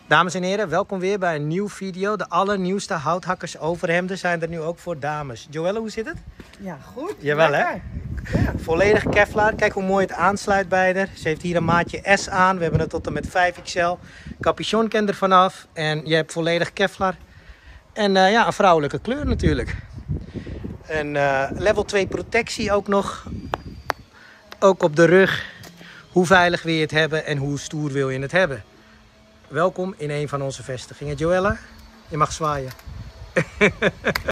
Dames en heren, welkom weer bij een nieuwe video. De allernieuwste houthakkers overhemden zijn er nu ook voor dames. Joelle, hoe zit het? Ja, goed. Jawel, lekker. Hè? Ja. Volledig Kevlar. Kijk hoe mooi het aansluit bij haar. Ze heeft hier een maatje S aan. We hebben het tot en met 5XL. Capuchon kan er vanaf. En je hebt volledig Kevlar. En ja, een vrouwelijke kleur natuurlijk. En level 2 protectie ook nog. Ook op de rug. Hoe veilig wil je het hebben en hoe stoer wil je het hebben? Welkom in een van onze vestigingen. Joelle, je mag zwaaien.